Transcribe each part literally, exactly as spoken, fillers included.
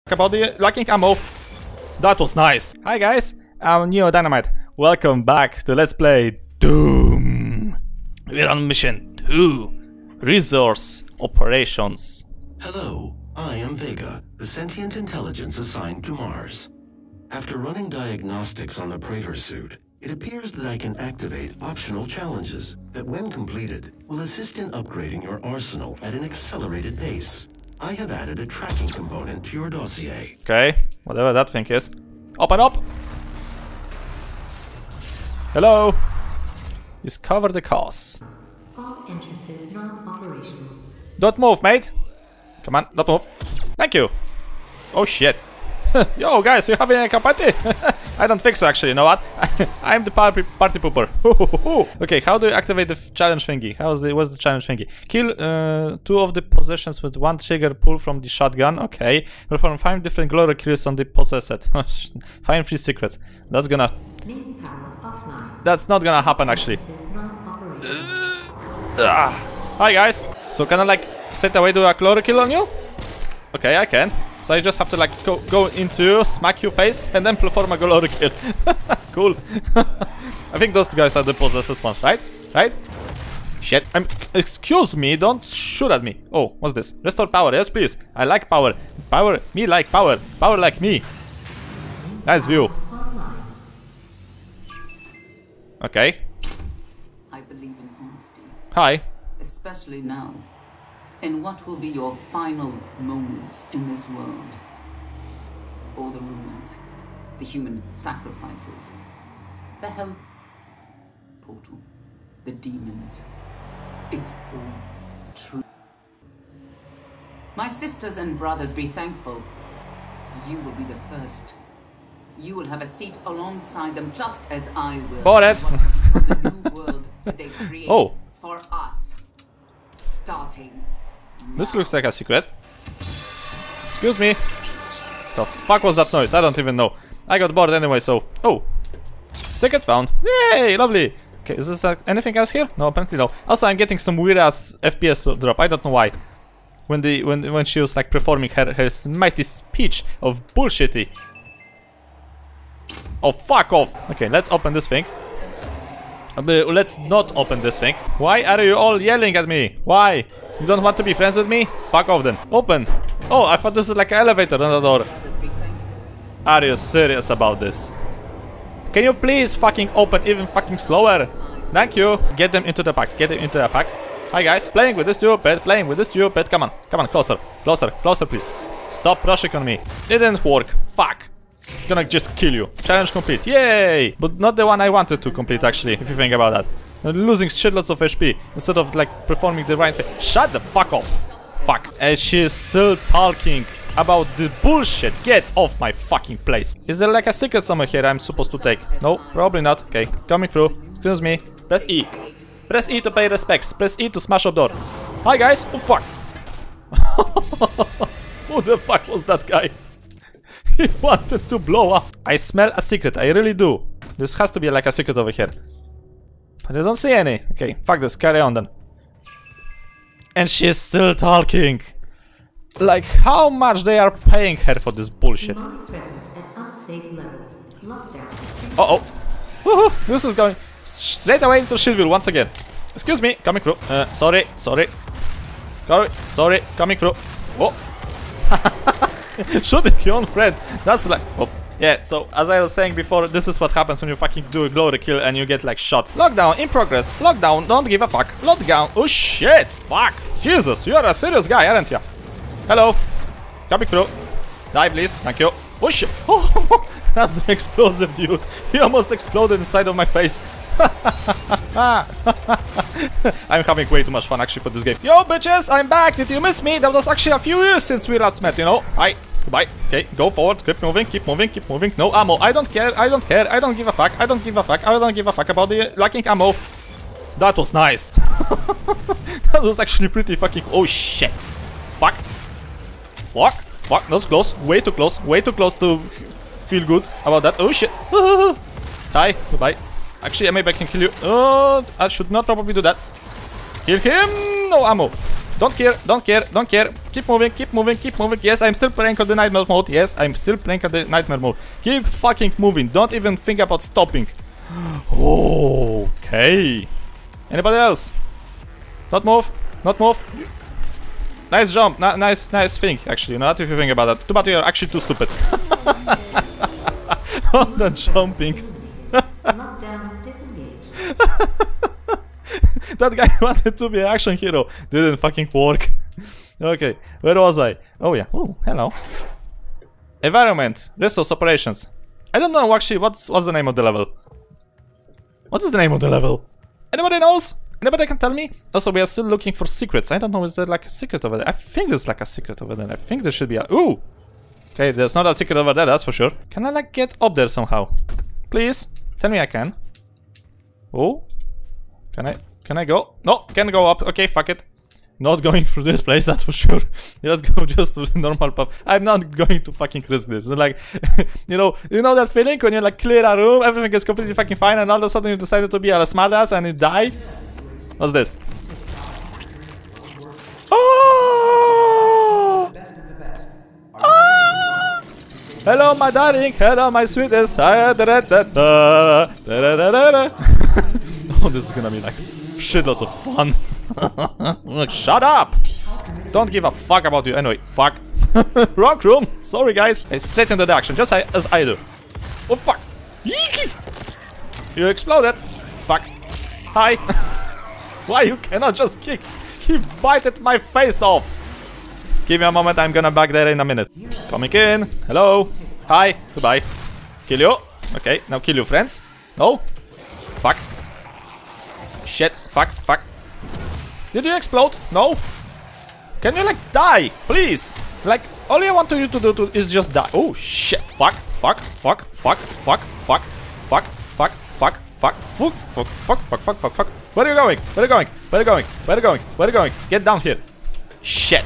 About the lacking ammo. That was nice. Hi guys, I'm Neo Dynamite. Welcome back to Let's Play Doom. We're on mission two. Resource Operations. Hello, I am Vega, the sentient intelligence assigned to Mars. After running diagnostics on the Praetor suit, it appears that I can activate optional challenges that, when completed, will assist in upgrading your arsenal at an accelerated pace. I have added a tracking component to your dossier. Okay, whatever that thing is. Open up! Hello! Discover the cause. All entrances non-operational. Don't move, mate! Come on, don't move. Thank you! Oh shit! Yo, guys, you having a cup of tea? I don't think so, actually, you know what? I'm the party, party pooper. Okay, how do you activate the challenge thingy? How's the, what's the challenge thingy? Kill uh, two of the possessions with one trigger pull from the shotgun. Okay. Perform five different glory kills on the possessed. Find three secrets. That's gonna... Main power offline. That's not gonna happen, actually. Entrances non-operational. Ah. Hi, guys. So can I, like, set away do a glory kill on you? Okay, I can. So I just have to like go, go into, smack your face, and then perform a glory kill. Cool. I think those guys are the possessed ones, right? Right? Shit. I'm. Excuse me, don't shoot at me. Oh, what's this? Restore power. Yes, please. I like power. Power. Me like power. Power like me. Nice view. Okay. I believe in honesty. Hi. Especially now. In what will be your final moments in this world. All the rumors, the human sacrifices, the hell portal, the demons. It's all true. My sisters and brothers, be thankful. You will be the first. You will have a seat alongside them, just as I will. Bought it. The new world that they create Oh. for us. Starting. This looks like a secret. Excuse me. The fuck was that noise? I don't even know. I got bored anyway, so... Oh. Secret found. Yay! Lovely. Okay, is this like anything else here? No, apparently no. Also, I'm getting some weird ass F P S drop. I don't know why. When the when when she was like performing her her mighty speech of bullshitty. Oh, fuck off. Okay, let's open this thing. Uh, let's not open this thing. Why are you all yelling at me? Why? You don't want to be friends with me? Fuck off then. Open. Oh, I thought this is like an elevator on the door. Are you serious about this? Can you please fucking open even fucking slower? Thank you. Get them into the pack. Get them into the pack. Hi guys. Playing with this stupid. Playing with this stupid. Come on. Come on. Closer. Closer. Closer, please. Stop rushing on me. Didn't work. Fuck. Gonna just kill you. Challenge complete. Yay! But not the one I wanted to complete, actually, if you think about that. I'm losing shitloads of H P instead of like performing the right thing. Shut the fuck up. Fuck. And she's still talking about the bullshit. Get off my fucking place. Is there like a secret somewhere here I'm supposed to take? No, probably not. Okay, coming through. Excuse me. Press E. Press E to pay respects. Press E to smash a door. Hi guys. Oh fuck. Who the fuck was that guy? He wanted to blow up. I smell a secret, I really do. This has to be like a secret over here. But I don't see any. Okay, fuck this, carry on then. And she's still talking. Like, how much they are paying her for this bullshit? Presence at unsafe levels. Lockdown. Uh oh. Woohoo, this is going straight away into Shieldville once again. Excuse me, coming through. Uh, sorry, sorry. Sorry, sorry, coming through. Oh. Shooting your own friend. That's like... Oh. Yeah, so as I was saying before, this is what happens when you fucking do a glory kill and you get like shot. Lockdown in progress. Lockdown, don't give a fuck. Lockdown. Oh shit. Fuck. Jesus, you are a serious guy, aren't you? Hello. Coming through. Die, please. Thank you. Oh shit. Oh, that's the explosive dude. He almost exploded inside of my face. I'm having way too much fun actually for this game. Yo bitches, I'm back. Did you miss me? That was actually a few years since we last met, you know. Hi. Goodbye. Okay, go forward. Keep moving, keep moving, keep moving. No ammo. I don't care. I don't care. I don't give a fuck. I don't give a fuck. I don't give a fuck about the lacking ammo. That was nice. That was actually pretty fucking... Oh shit. Fuck. Fuck. Fuck. That was close. Way too close. Way too close to feel good about that. Oh shit. Hi. Goodbye. Actually, maybe I can kill you. Oh, I should not probably do that. Kill him. No ammo. Don't care, don't care, don't care. Keep moving, keep moving, keep moving. Yes, I'm still playing on the nightmare mode. Yes, I'm still playing on the nightmare mode. Keep fucking moving. Don't even think about stopping. Okay. Anybody else? Not move, not move. Nice jump, N nice, nice thing, actually. Not if you think about that. Too bad you're actually too stupid. On the jumping. Lockdown disengaged. That guy wanted to be an action hero. Didn't fucking work. Okay, where was I? Oh yeah. Oh, hello. Environment, resource operations. I don't know actually what's what's the name of the level. What is the name of the level? Anybody knows? Anybody can tell me? Also, we are still looking for secrets. I don't know, is there like a secret over there? I think there's like a secret over there. I think there should be a... Ooh! Okay, there's not a secret over there, that's for sure. Can I like get up there somehow? Please? Tell me I can. Oh? Can I... Can I go? No, can go up. Okay, fuck it. Not going through this place, that's for sure. Let's go just to the normal path. I'm not going to fucking risk this. It's like, you know, you know that feeling when you like clear a room, everything is completely fucking fine, and all of a sudden you decided to be a smartass and you die? What's this? Oh! Ah! Hello, my darling. Hello, my sweetest. Oh, this is gonna be like shitloads of fun. Like, shut up! Don't give a fuck about you. Anyway, fuck. Wrong room. Sorry, guys. Hey, straight into the action, just as I do. Oh fuck! Yeeky! You exploded. Fuck. Hi. Why you cannot just kick? He bited my face off. Give me a moment, I'm gonna back there in a minute. Coming in. Hello. Hi. Goodbye. Kill you. Okay, now kill you, friends. No. Fuck. Shit. Fuck. Fuck. Did you explode? No. Can you like die, please? Like all I want you to do to, is just die. Oh shit. Fuck. Fuck. Fuck. Fuck. Fuck. Fuck. Fuck. Fuck. Fuck. Fuck. Fuck. Fuck. Fuck. Fuck. Fuck. Fuck. Fuck. Where are you going? Where are you going? Where are you going? Where are you going? Where are you going? Get down here. Shit.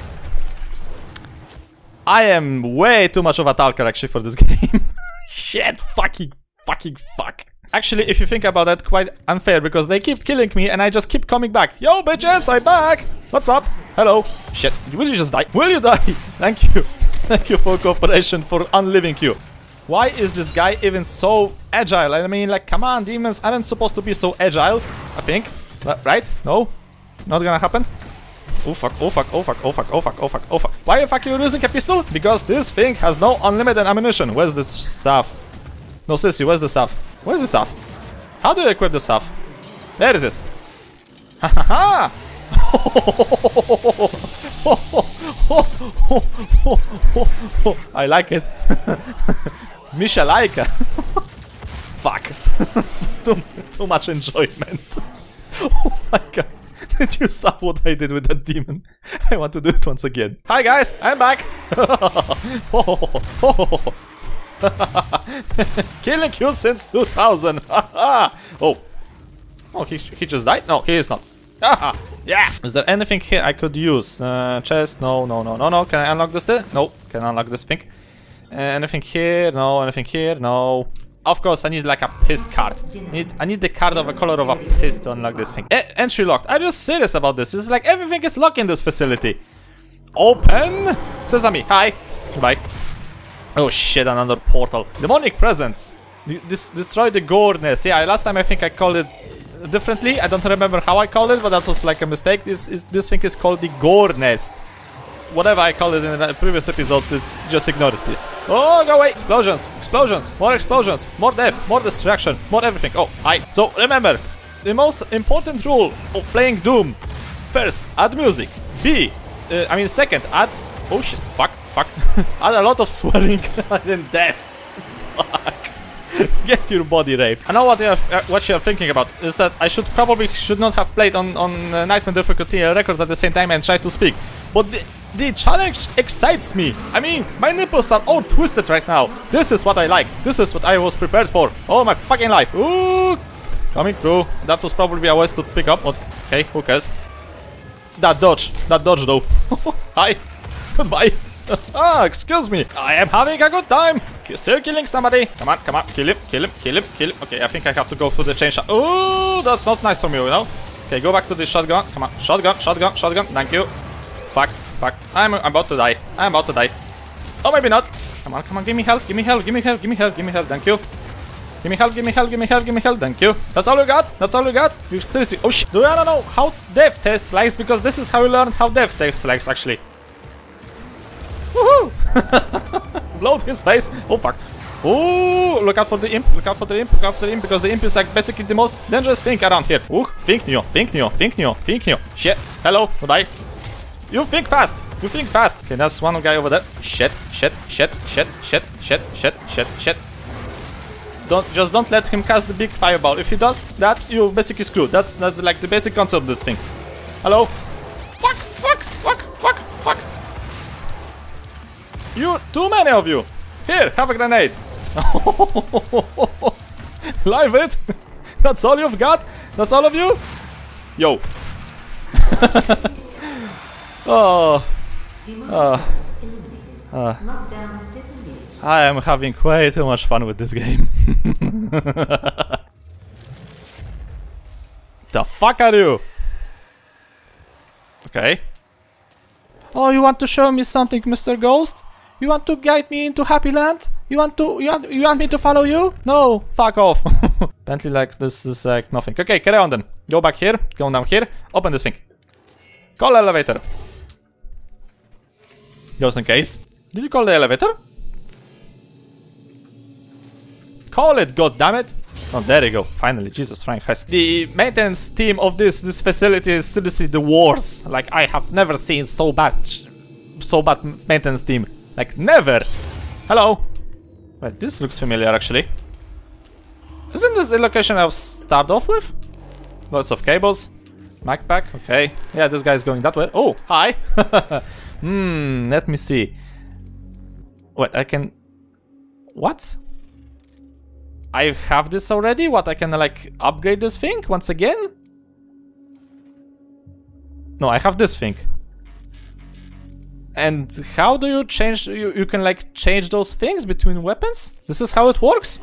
I am way too much of a talker actually for this game. Shit. Fucking. Fucking fuck. Actually, if you think about it, quite unfair because they keep killing me and I just keep coming back. Yo, bitches, I'm back. What's up? Hello. Shit. Will you just die? Will you die? Thank you. Thank you for cooperation, for unliving you. Why is this guy even so agile? I mean, like, come on, demons aren't supposed to be so agile, I think. Right? No? Not gonna happen? Oh fuck, oh fuck, oh fuck, oh fuck, oh fuck, oh fuck, oh fuck. Why the fuck are you using a pistol? Because this thing has no unlimited ammunition. Where's this staff? No, sissy, where's the staff? Where's the staff? How do you equip the staff? There it is. Ha ha ha! I like it. Misha Laika. Fuck. too, too much enjoyment. Oh my god. Did you saw what I did with that demon? I want to do it once again. Hi guys, I'm back. Killing you since two thousand. Oh. Oh, he, he just died? No, he is not. Yeah. Is there anything here I could use? Uh, chest? No, no, no, no, no. Can I unlock this thing? No. Can I unlock this thing? Uh, anything here? No. Anything here? No. Of course, I need like a piss card. I need, I need the card of a color of a piss to unlock this thing. E entry locked. I'm just serious about this. It's like everything is locked in this facility. Open. Sesame. Hi. Goodbye. Oh shit, another portal. Demonic presence. This destroy the gore nest. Yeah, last time I think I called it differently. I don't remember how I called it, but that was like a mistake. This is this thing is called the gore nest. Whatever I called it in the previous episodes, it's just ignore it, please. Oh, go away! Explosions, explosions, more explosions, more death, more destruction, more everything. Oh, hi. So remember, the most important rule of playing Doom: first, add music. B, uh, I mean, second, add. Oh shit! Fuck, fuck. Add a lot of swearing and death. Fuck. Get your body raped. I know what you're uh, what you're thinking about is that I should probably should not have played on on uh, Nightmare difficulty uh, record at the same time and try to speak, but the, the challenge excites me. I mean, my nipples are all twisted right now. This is what I like. This is what I was prepared for. Oh my fucking life. Ooh, coming through. That was probably a waste to pick up. But okay, who cares? That dodge. That dodge though. Hi. Goodbye. Ah, excuse me. I am having a good time. Still killing somebody. Come on, come on. Kill him, kill him, kill him, kill him. Okay, I think I have to go through the chain shot. Oh, that's not nice from you, you know? Okay, go back to the shotgun. Come on. Shotgun, shotgun, shotgun. Thank you. fuck, fuck. I'm, I'm about to die. I'm about to die. Oh, maybe not. Come on, come on, give me health, give me health, give me health, give me health, give me health, thank you. Give me health, give me health, give me health, give me health, thank you. That's all you got? That's all you got? You seriously, oh shit. Do you wanna know how death tastes like? Because this is how you learn how death tastes like, actually. Woohoo! Blowed his face. Oh fuck. Oh, look out for the imp, look out for the imp, look out for the imp, because the imp is like basically the most dangerous thing around here. Ooh, think new, think new, think new, think new. Shit. Hello, goodbye. You think fast! You think fast! Okay, that's one guy over there. Shit, shit, shit, shit, shit, shit, shit, shit, shit. Don't just don't let him cast the big fireball. If he does that, you basically screwed. That's that's like the basic concept of this thing. Hello? Fuck, fuck, fuck, fuck, fuck. You too many of you! Here, have a grenade! Live it! That's all you've got? That's all of you? Yo. Oh, uh, uh, I am having way too much fun with this game. The fuck are you? Okay. Oh, you want to show me something, Mister Ghost? You want to guide me into Happy Land? You want to, you want, you want me to follow you? No, fuck off. Apparently, like, this is like nothing. Okay, carry on then. Go back here, go down here, open this thing. Call elevator. Just in case. Did you call the elevator? Call it, goddammit! Oh, there you go. Finally, Jesus Christ. The maintenance team of this this facility is seriously the worst. Like, I have never seen so bad, so bad maintenance team. Like, never. Hello. Wait, this looks familiar actually. Isn't this the location I started off with? Lots of cables. Backpack. Okay. Yeah, this guy's going that way. Oh, hi. Hmm, let me see. What, I can... What? I have this already? What, I can, like, upgrade this thing once again? No, I have this thing. And how do you change... You, you can, like, change those things between weapons? This is how it works?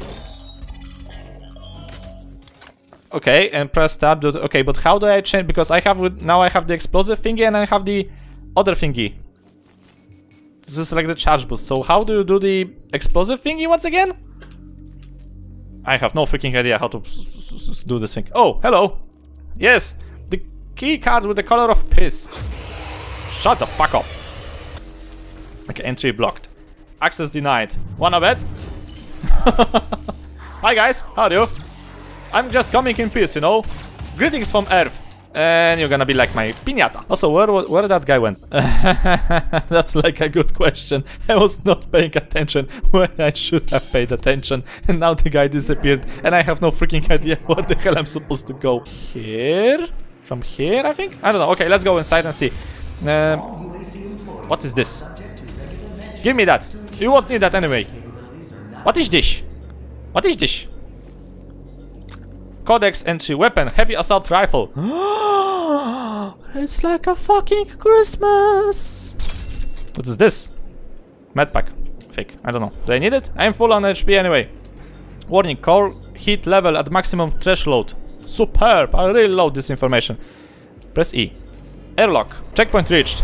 Okay, and press tab. Do, okay, but how do I change? Because I have... Now I have the explosive thingy and I have the other thingy. This is like the charge boost. So how do you do the explosive thingy once again? I have no freaking idea how to do this thing. Oh, hello. Yes, the key card with the color of piss. Shut the fuck up. Okay, entry blocked. Access denied. Wanna bet? Hi guys, how are you? I'm just coming in peace, you know. Greetings from Earth. And you're gonna be like my piñata. Also, where where that guy went? That's like a good question. I was not paying attention where I should have paid attention. And now the guy disappeared. And I have no freaking idea where the hell I'm supposed to go. Here? From here, I think? I don't know. Okay, let's go inside and see. Um, what is this? Give me that. You won't need that anyway. What is this? What is this? Codex entry weapon, heavy assault rifle. It's like a fucking Christmas. What is this? Medpack. Fake. I don't know. Do I need it? I'm full on H P anyway. Warning, core heat level at maximum threshold. Superb. I really love this information. Press E. Airlock. Checkpoint reached.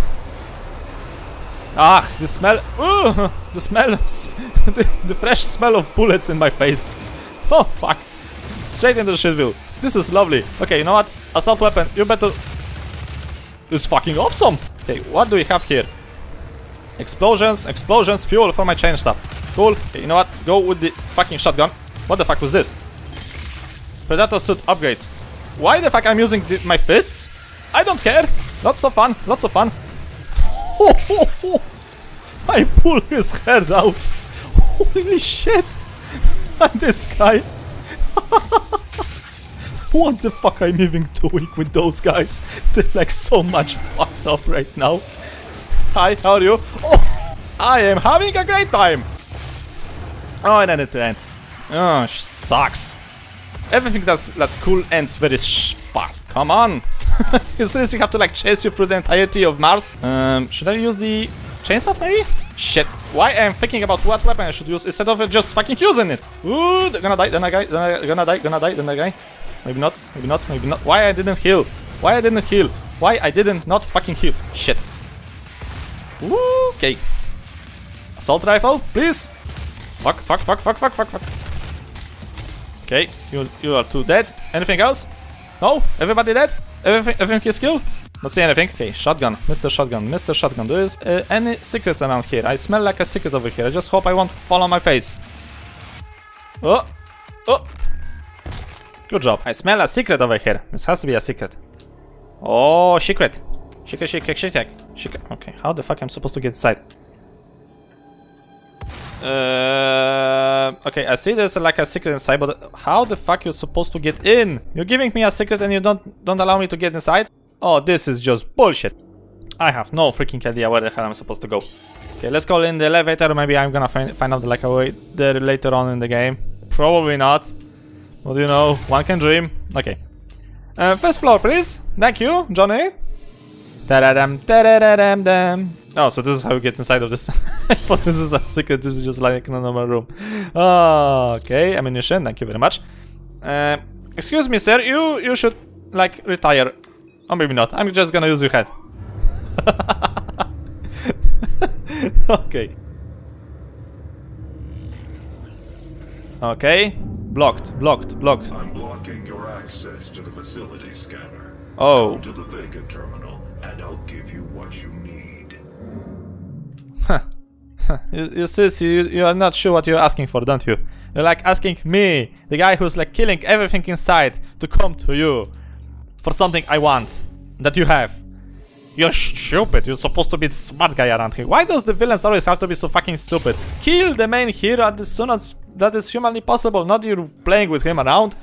Ah, the smell. Ooh, the smell. the, the fresh smell of bullets in my face. Oh, fuck. Straight into the shitville. This is lovely. Okay, you know what? Assault weapon, you better... This is fucking awesome! Okay, what do we have here? Explosions, explosions, fuel for my chain stuff. Cool. Okay, you know what? Go with the fucking shotgun. What the fuck was this? Predator suit upgrade. Why the fuck I'm using the, my fists? I don't care. Lots of fun, lots of fun. I pull his head out. Holy shit! This guy. What the fuck I'm even doing with those guys? They're like so much fucked up right now. Hi, how are you? Oh, I am having a great time. Oh, and then it ends. Oh, sucks. Everything that's that's cool ends very sh fast. Come on. You seriously have to like chase you through the entirety of Mars? Um, should I use the chainsaw maybe? Shit. Why I'm thinking about what weapon I should use instead of just fucking using it? Ooh, they're gonna die, then I die, then I gonna die, gonna die, then I die. Maybe not, maybe not, maybe not. Why I didn't heal? Why I didn't heal? Why I didn't not fucking heal? Shit. Ooh, okay. Assault rifle, please. Fuck, fuck, fuck, fuck, fuck, fuck, fuck. Okay, you you are two dead. Anything else? No? Everybody dead? Everything, everything is killed? Not see anything. Okay, shotgun, Mister Shotgun, Mister Shotgun. There is uh, any secrets around here? I smell like a secret over here. I just hope I won't fall on my face. Oh, oh. Good job. I smell a secret over here. This has to be a secret. Oh, secret. Secret, secret, secret, secret. Okay, how the fuck am I supposed to get inside? Uh, okay, I see there's like a secret inside, but how the fuck you're supposed to get in? You're giving me a secret and you don't don't allow me to get inside? Oh, this is just bullshit. I have no freaking idea where the hell I'm supposed to go. Okay, let's go in the elevator. Maybe I'm gonna find find out like a way there later on in the game. Probably not. What do you know? One can dream. Okay. Uh, first floor, please. Thank you, Johnny. Ta-da-dam, ta-da-da-dam-dam. Oh, so this is how you get inside of this. I thought this is a secret. This is just like a normal room. Oh, okay, ammunition. Thank you very much. Uh, excuse me, sir. You you should like retire. Or maybe not. I'm just gonna use your head. Okay. Okay. Blocked. Blocked. Blocked. I'm blocking your access to the facility scanner. Oh. Come to the Vega terminal, and I'll give you what you need. Huh. You, you sis, you, you are not sure what you're asking for, don't you? You're like asking me, the guy who's like killing everything inside, to come to you for something I want, that you have. You're stupid, you're supposed to be the smart guy around here. Why does the villains always have to be so fucking stupid? Kill the main hero as soon as that is humanly possible, not you playing with him around.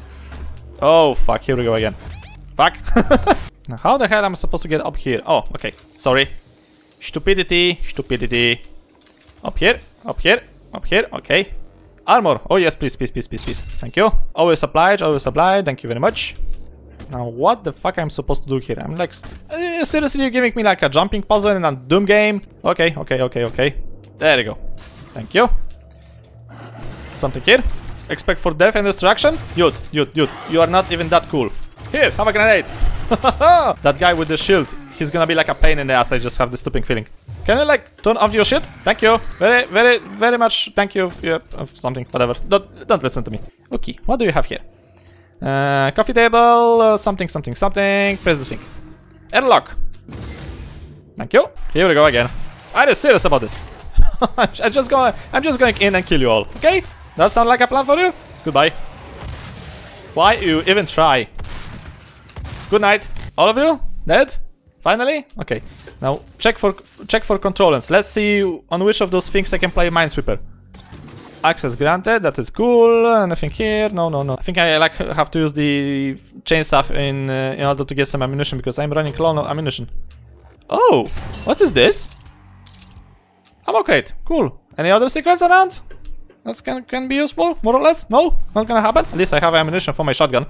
Oh fuck, here we go again. Fuck. Now, how the hell am I supposed to get up here? Oh, okay, sorry. Stupidity, stupidity. Up here, up here, up here, okay. Armor, oh yes, please, please, please, please, please. Thank you. Always obliged, always obliged, thank you very much. Now, what the fuck I'm supposed to do here? I'm like, uh, seriously, you're giving me like a jumping puzzle in a Doom game? Okay, okay, okay, okay. There you go. Thank you. Something here. Expect for death and destruction? Dude, dude, dude, you are not even that cool. Here, have a grenade. That guy with the shield, he's gonna be like a pain in the ass. I just have this stupid feeling. Can you like turn off your shit? Thank you. Very, very, very much thank you. Yeah, of something, whatever. Don't, don't listen to me. Okay, what do you have here? Uh, coffee table, uh, something, something, something. Press the thing. Airlock. Thank you. Here we go again. I'm serious about this. I'm just going. I'm just going in and kill you all. Okay? That sound like a plan for you? Goodbye. Why you even try? Good night, all of you. Dead? Finally? Okay. Now check for check for controllers. Let's see on which of those things I can play Minesweeper. Access granted, that is cool. Anything here? No, no, no. I think I like have to use the chainsaw in uh, in order to get some ammunition because I'm running low on ammunition. Oh, what is this? Ammo crate, cool. Any other secrets around? That can can be useful, more or less. No, not gonna happen. At least I have ammunition for my shotgun.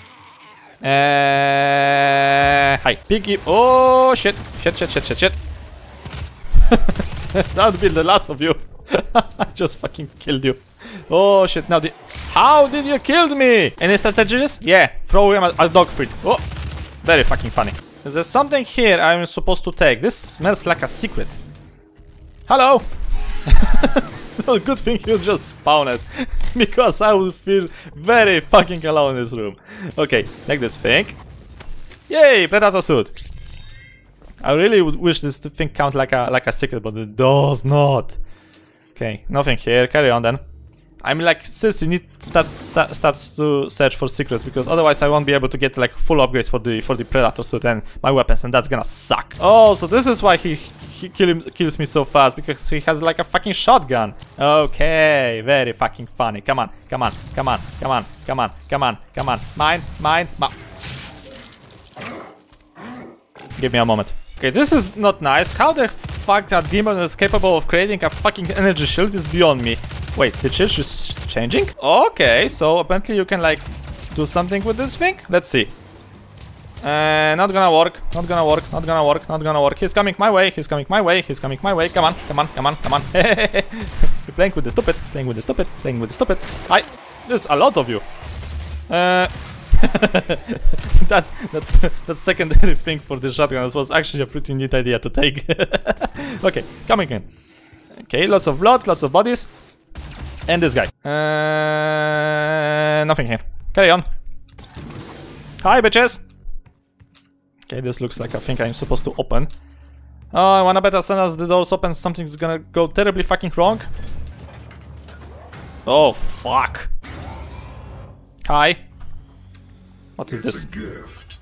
Uh, hi, piggy. Oh shit, shit, shit, shit, shit, shit. That would be the last of you. I just fucking killed you. Oh shit, now the... How did you kill me? Any strategies? Yeah, throw him a, a dog food. Oh, very fucking funny. Is there something here I'm supposed to take? This smells like a secret. Hello. Well, good thing you just spawned. Because I will feel very fucking alone in this room. Okay, take this thing. Yay, Predator suit. I really would wish this thing count like a like a secret, but it does not. Okay, nothing here. Carry on then. I'm like, seriously, need start start to search for secrets because otherwise I won't be able to get like full upgrades for the for the Predator suit and my weapons, and that's gonna suck. Oh, so this is why he he kill him, kills me so fast, because he has like a fucking shotgun. Okay, very fucking funny. Come on, come on, come on, come on, come on, come on, come on. Mine, mine, mine. Give me a moment. Okay, this is not nice. How the fuck that demon is capable of creating a fucking energy shield is beyond me. Wait, the shield is changing? Okay, so apparently you can like do something with this thing. Let's see. Uh, not gonna work, not gonna work, not gonna work, not gonna work. He's coming my way, he's coming my way, he's coming my way. Come on, come on, come on, come on. You're playing with the stupid, playing with the stupid, playing with the stupid. Hi, there's a lot of you. Uh, that, that, that secondary thing for the shotgun was actually a pretty neat idea to take. Okay, coming in. Okay, lots of blood, lots of bodies. And this guy. Uh, nothing here. Carry on. Hi, bitches! Okay, this looks like a thing I'm supposed to open. Oh, I wanna bet as soon as the doors open, something's gonna go terribly fucking wrong. Oh, fuck. Hi. What is It's this? a gift.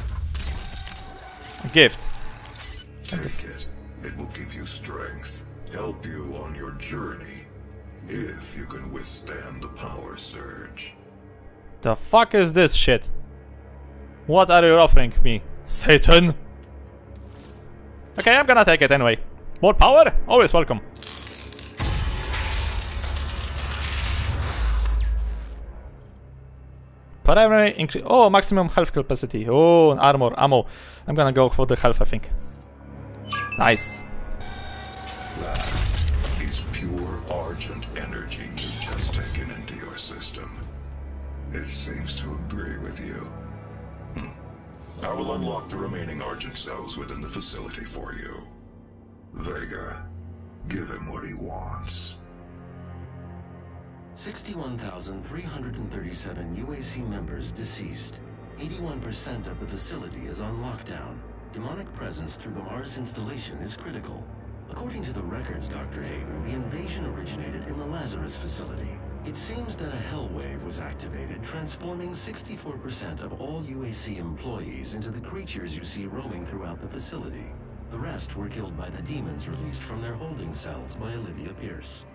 A gift. Take it. It will give you strength, help you on your journey, if you can withstand the power surge. The fuck is this shit? What are you offering me, Satan? Okay, I'm gonna take it anyway. More power? Always welcome. Primary increase. Oh, maximum health capacity. Oh, an armor, ammo. I'm gonna go for the health, I think. Nice. That is pure Argent energy you've just taken into your system. It seems to agree with you. Hm. I will unlock the remaining Argent cells within the facility for you. Vega, give him what he wants. sixty-one thousand three hundred thirty-seven U A C members deceased. eighty-one percent of the facility is on lockdown. Demonic presence through the Mars installation is critical. According to the records, Doctor Hayden, the invasion originated in the Lazarus facility. It seems that a hell wave was activated, transforming sixty-four percent of all U A C employees into the creatures you see roaming throughout the facility. The rest were killed by the demons released from their holding cells by Olivia Pierce.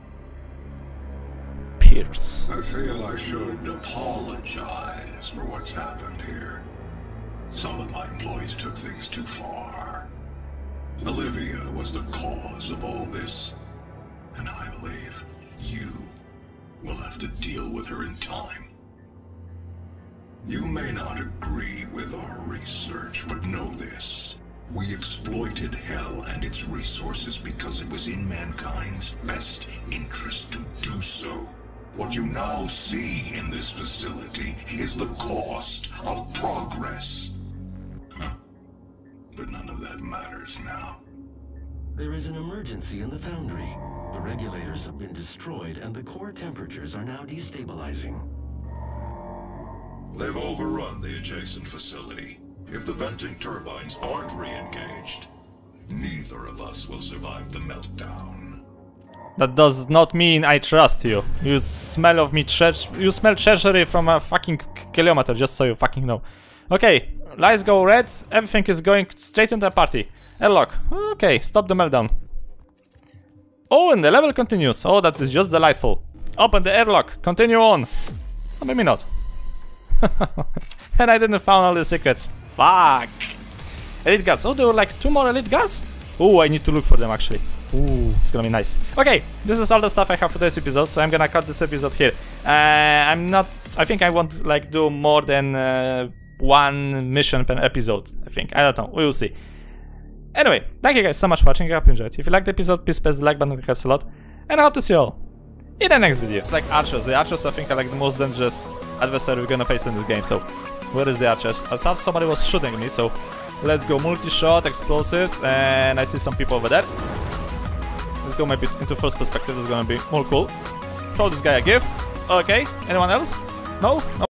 Pierce. I feel I should apologize for what's happened here. Some of my employees took things too far. Olivia was the cause of all this, and I believe you will have to deal with her in time. You may not agree with our research, but know this. We exploited Hell and its resources because it was in mankind's best interest to do so. What you now see in this facility is the cost of progress. Huh. But none of that matters now. There is an emergency in the foundry. The regulators have been destroyed and the core temperatures are now destabilizing. They've overrun the adjacent facility. If the venting turbines aren't re-engaged, neither of us will survive the meltdown. That does not mean I trust you. You smell of me tre- you smell treachery from a fucking kilometer, just so you fucking know. Okay, lights go red, everything is going straight into the party. Airlock. Okay, stop the meltdown. Oh, and the level continues. Oh, that is just delightful. Open the airlock, continue on. Or maybe not. And I didn't find all the secrets. Fuck. Elite guards. Oh, there were like two more elite guards? Oh, I need to look for them actually. Ooh, it's gonna be nice. Okay, this is all the stuff I have for this episode, so I'm gonna cut this episode here. Uh, I'm not... I think I won't like do more than uh, one mission per episode, I think. I don't know, we will see. Anyway, thank you guys so much for watching, I hope you enjoyed. If you liked the episode, please press the like button, it helps a lot. And I hope to see you all in the next video. It's like archers. The archers I think are like the most dangerous adversary we're gonna face in this game, so... Where is the archers? I saw somebody was shooting me, so... Let's go multi-shot, explosives, and I see some people over there. Let's go maybe into first perspective, it's gonna be more cool. Throw this guy a gift. Okay, anyone else? No? No.